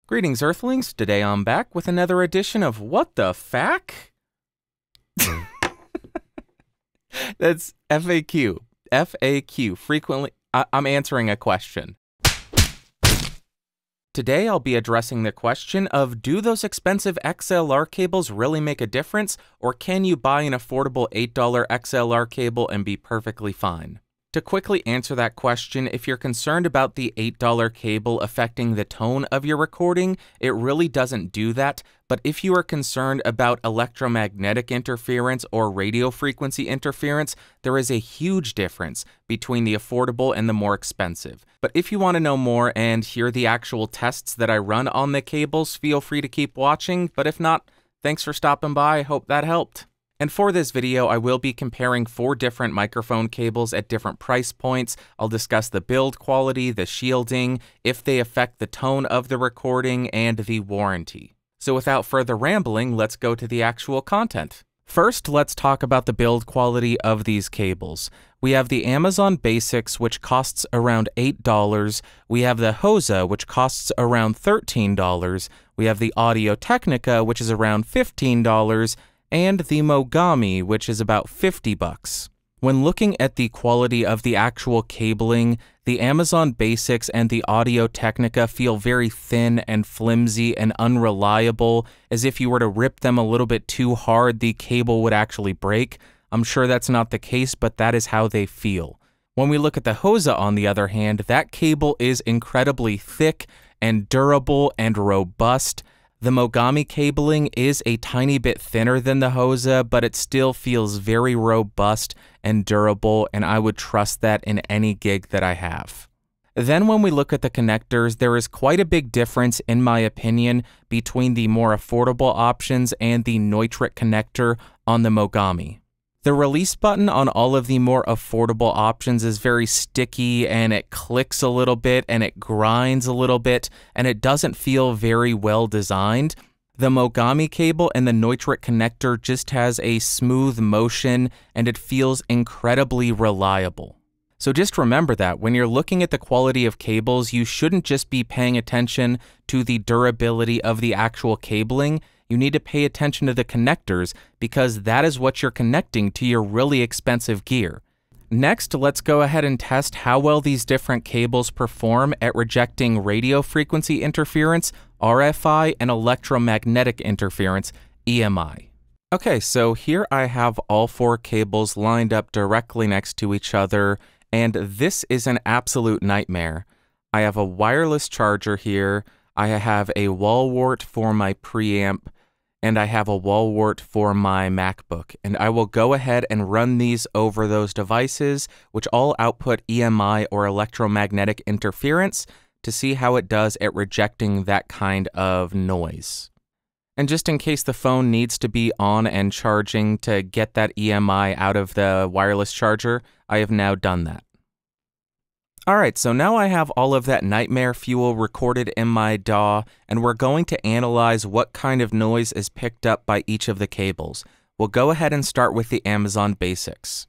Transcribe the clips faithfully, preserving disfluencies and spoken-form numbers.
Greetings, Earthlings. Today I'm back with another edition of What the Fack? That's F A Q. F A Q. Frequently, I I'm answering a question. Today I'll be addressing the question of, do those expensive X L R cables really make a difference, or can you buy an affordable eight dollar X L R cable and be perfectly fine? To quickly answer that question, if you're concerned about the eight dollar cable affecting the tone of your recording, it really doesn't do that. But if you are concerned about electromagnetic interference or radio frequency interference, there is a huge difference between the affordable and the more expensive. But if you want to know more and hear the actual tests that I run on the cables, feel free to keep watching. But if not, thanks for stopping by. I hope that helped. And for this video, I will be comparing four different microphone cables at different price points. I'll discuss the build quality, the shielding, if they affect the tone of the recording, and the warranty. So without further rambling, let's go to the actual content. First, let's talk about the build quality of these cables. We have the Amazon Basics, which costs around eight dollars. We have the Hosa, which costs around thirteen dollars. We have the Audio Technica, which is around fifteen dollars. And the Mogami, which is about fifty bucks. When looking at the quality of the actual cabling, the Amazon Basics and the Audio Technica feel very thin and flimsy and unreliable, as if you were to rip them a little bit too hard, the cable would actually break. I'm sure that's not the case, but that is how they feel. When we look at the Hosa, on the other hand, that cable is incredibly thick and durable and robust. The Mogami cabling is a tiny bit thinner than the Hosa, but it still feels very robust and durable, and I would trust that in any gig that I have. Then when we look at the connectors, there is quite a big difference, in my opinion, between the more affordable options and the Neutrik connector on the Mogami. The release button on all of the more affordable options is very sticky, and it clicks a little bit and it grinds a little bit, and it doesn't feel very well designed. The Mogami cable and the Neutrik connector just has a smooth motion, and it feels incredibly reliable. So just remember that when you're looking at the quality of cables, you shouldn't just be paying attention to the durability of the actual cabling. You need to pay attention to the connectors, because that is what you're connecting to your really expensive gear. Next, let's go ahead and test how well these different cables perform at rejecting radio frequency interference, R F I, and electromagnetic interference, E M I. Okay, so here I have all four cables lined up directly next to each other, and this is an absolute nightmare. I have a wireless charger here, I have a wall wart for my preamp, and I have a wall wart for my MacBook, and I will go ahead and run these over those devices, which all output E M I or electromagnetic interference, to see how it does at rejecting that kind of noise. And just in case the phone needs to be on and charging to get that E M I out of the wireless charger, I have now done that. Alright, so now I have all of that nightmare fuel recorded in my D A W, and we're going to analyze what kind of noise is picked up by each of the cables. We'll go ahead and start with the Amazon Basics.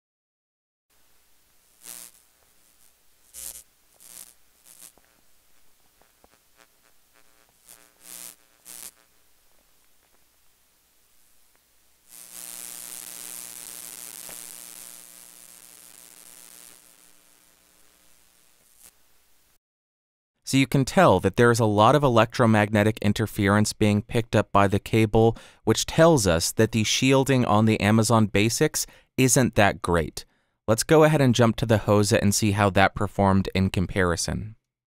So you can tell that there is a lot of electromagnetic interference being picked up by the cable, which tells us that the shielding on the Amazon Basics isn't that great. Let's go ahead and jump to the Hosa and see how that performed in comparison.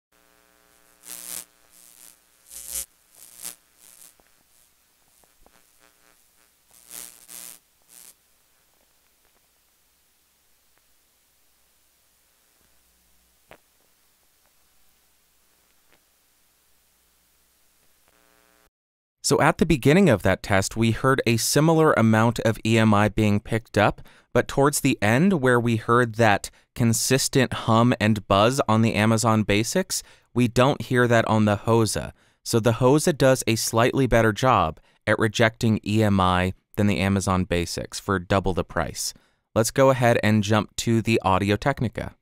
So at the beginning of that test, we heard a similar amount of E M I being picked up, but towards the end, where we heard that consistent hum and buzz on the Amazon Basics, we don't hear that on the Hosa. So the Hosa does a slightly better job at rejecting E M I than the Amazon Basics for double the price. Let's go ahead and jump to the Audio Technica.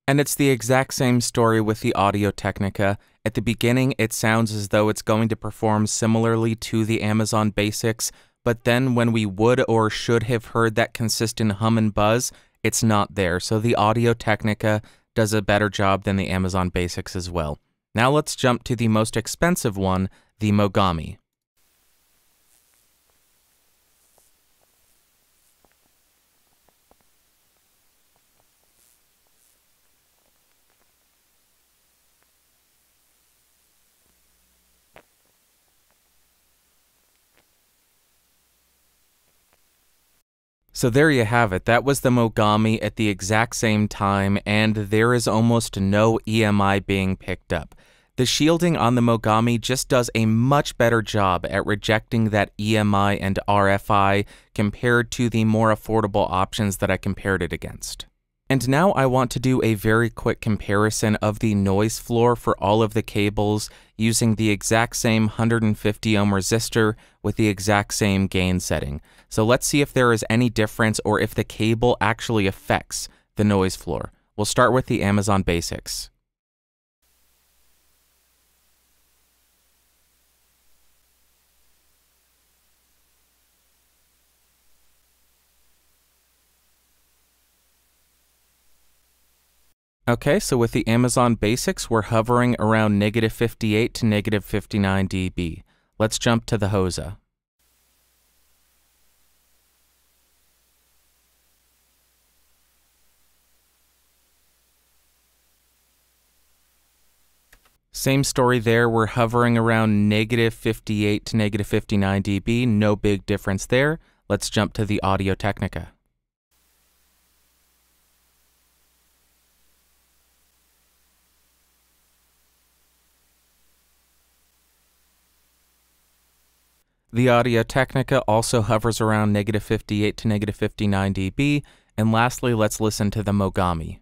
And it's the exact same story with the Audio-Technica. At the beginning, it sounds as though it's going to perform similarly to the Amazon Basics, but then when we would or should have heard that consistent hum and buzz, it's not there. So the Audio-Technica does a better job than the Amazon Basics as well. Now let's jump to the most expensive one, the Mogami. So there you have it. That was the Mogami at the exact same time, and there is almost no E M I being picked up. The shielding on the Mogami just does a much better job at rejecting that E M I and R F I compared to the more affordable options that I compared it against. And now I want to do a very quick comparison of the noise floor for all of the cables using the exact same one hundred fifty ohm resistor with the exact same gain setting. So let's see if there is any difference or if the cable actually affects the noise floor. We'll start with the Amazon Basics. Okay, so with the Amazon Basics, we're hovering around negative fifty-eight to negative fifty-nine dB. Let's jump to the Hosa. Same story there, we're hovering around negative fifty-eight to negative fifty-nine dB, no big difference there. Let's jump to the Audio-Technica. The Audio-Technica also hovers around negative fifty-eight to negative fifty-nine dB. And lastly, let's listen to the Mogami.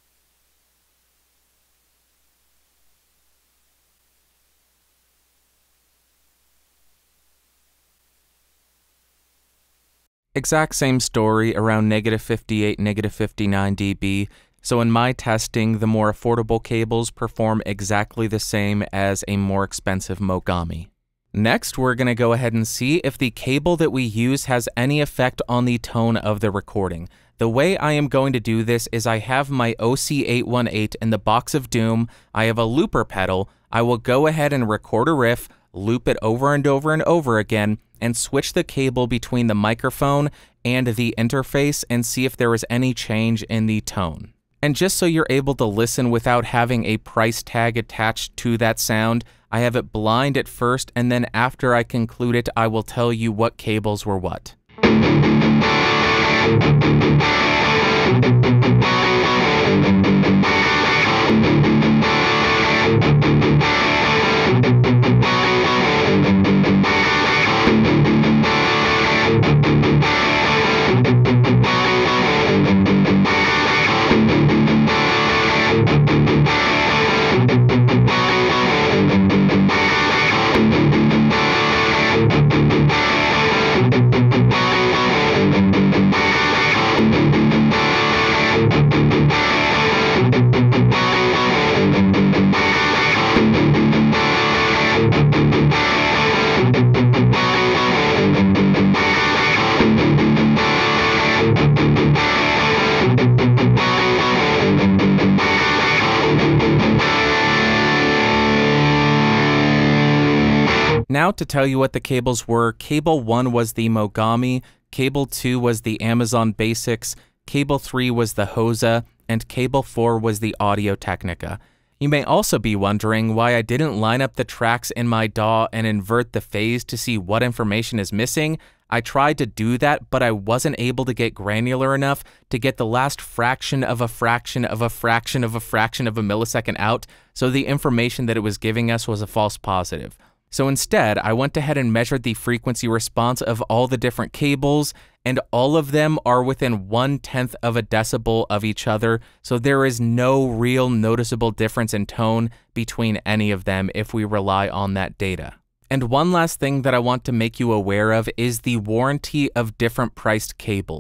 Exact same story, around negative fifty-eight, negative fifty-nine dB. So in my testing, the more affordable cables perform exactly the same as a more expensive Mogami. Next, we're going to go ahead and see if the cable that we use has any effect on the tone of the recording. The way I am going to do this is I have my O C eight one eight in the box of doom, I have a looper pedal, I will go ahead and record a riff, loop it over and over and over again, and switch the cable between the microphone and the interface and see if there is any change in the tone. And just so you're able to listen without having a price tag attached to that sound, I have it blind at first, and then after I conclude it, I will tell you what cables were what. Now to tell you what the cables were, cable one was the Mogami, cable two was the Amazon Basics, cable three was the Hosa, and cable four was the Audio-Technica. You may also be wondering why I didn't line up the tracks in my D A W and invert the phase to see what information is missing. I tried to do that, but I wasn't able to get granular enough to get the last fraction of a fraction of a fraction of a fraction of a millisecond out, so the information that it was giving us was a false positive. So instead, I went ahead and measured the frequency response of all the different cables, and all of them are within one-tenth of a decibel of each other, so there is no real noticeable difference in tone between any of them if we rely on that data. And one last thing that I want to make you aware of is the warranty of different priced cables.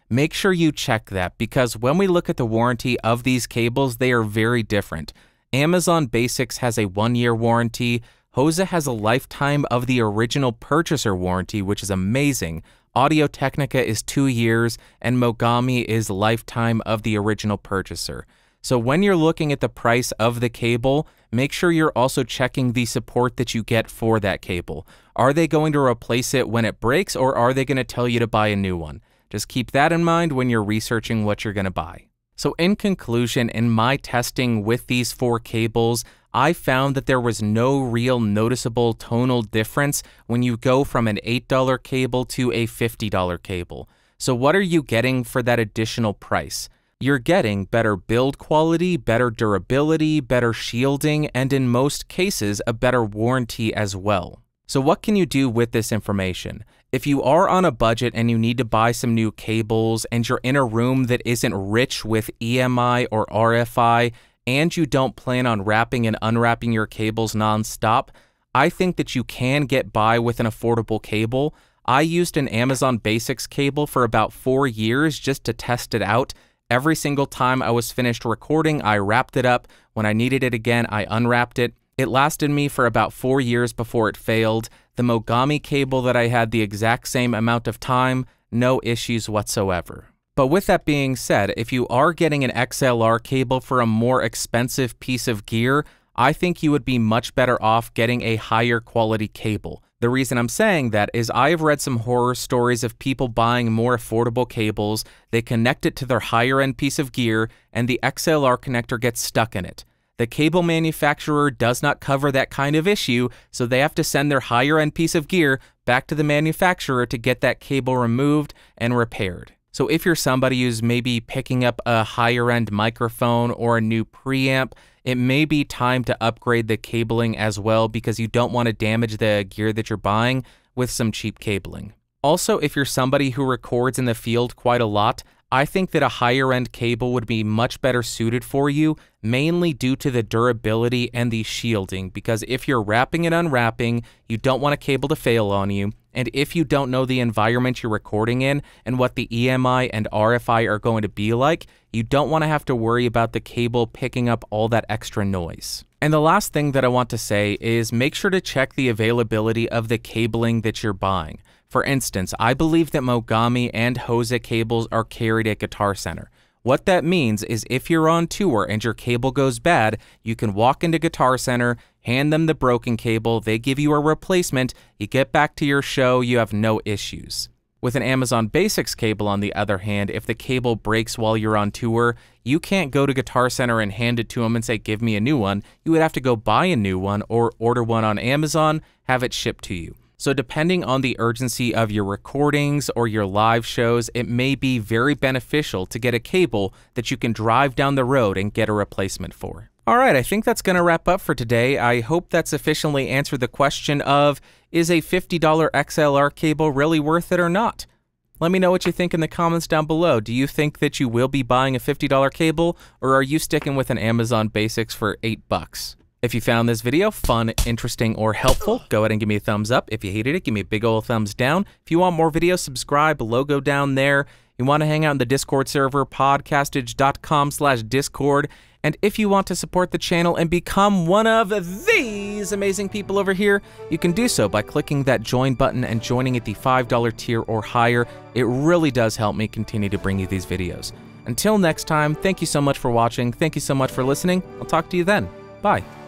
make sure you check that, because when we look at the warranty of these cables, they are very different. Amazon Basics has a one-year warranty. Hosa has a lifetime of the original purchaser warranty, which is amazing. Audio-Technica is two years, and Mogami is lifetime of the original purchaser. So when you're looking at the price of the cable, make sure you're also checking the support that you get for that cable. Are they going to replace it when it breaks, or are they going to tell you to buy a new one? Just keep that in mind when you're researching what you're going to buy. So in conclusion, in my testing with these four cables, I found that there was no real noticeable tonal difference when you go from an eight dollar cable to a fifty dollar cable. So what are you getting for that additional price? You're getting better build quality, better durability, better shielding, and in most cases, a better warranty as well. So what can you do with this information? If you are on a budget and you need to buy some new cables and you're in a room that isn't rich with E M I or R F I, and you don't plan on wrapping and unwrapping your cables nonstop, I think that you can get by with an affordable cable. I used an Amazon Basics cable for about four years just to test it out. Every single time I was finished recording, I wrapped it up. When I needed it again, I unwrapped it. It lasted me for about four years before it failed. The Mogami cable that I had the exact same amount of time, no issues whatsoever. But with that being said, if you are getting an X L R cable for a more expensive piece of gear, I think you would be much better off getting a higher quality cable. The reason I'm saying that is I've read some horror stories of people buying more affordable cables, they connect it to their higher end piece of gear, and the X L R connector gets stuck in it. The cable manufacturer does not cover that kind of issue, so they have to send their higher end piece of gear back to the manufacturer to get that cable removed and repaired. So if you're somebody who's maybe picking up a higher end microphone or a new preamp, it may be time to upgrade the cabling as well, because you don't want to damage the gear that you're buying with some cheap cabling. Also, if you're somebody who records in the field quite a lot, I think that a higher end cable would be much better suited for you, mainly due to the durability and the shielding, because if you're wrapping and unwrapping, you don't want a cable to fail on you, and if you don't know the environment you're recording in and what the E M I and R F I are going to be like, you don't want to have to worry about the cable picking up all that extra noise. And the last thing that I want to say is make sure to check the availability of the cabling that you're buying. For instance, I believe that Mogami and Hosa cables are carried at Guitar Center. What that means is if you're on tour and your cable goes bad, you can walk into Guitar Center, hand them the broken cable, they give you a replacement, you get back to your show, you have no issues. With an Amazon Basics cable, on the other hand, if the cable breaks while you're on tour, you can't go to Guitar Center and hand it to them and say, give me a new one. You would have to go buy a new one or order one on Amazon, have it shipped to you. So depending on the urgency of your recordings or your live shows, it may be very beneficial to get a cable that you can drive down the road and get a replacement for. All right, I think that's going to wrap up for today. I hope that sufficiently answered the question of, is a fifty dollar X L R cable really worth it or not? Let me know what you think in the comments down below. Do you think that you will be buying a fifty dollar cable, or are you sticking with an Amazon Basics for eight bucks? If you found this video fun, interesting, or helpful, go ahead and give me a thumbs up. If you hated it, give me a big old thumbs down. If you want more videos, subscribe, logo down there. You want to hang out in the Discord server, podcastage dot com slash discord. And if you want to support the channel and become one of these amazing people over here, you can do so by clicking that join button and joining at the five dollar tier or higher. It really does help me continue to bring you these videos. Until next time, thank you so much for watching. Thank you so much for listening. I'll talk to you then. Bye.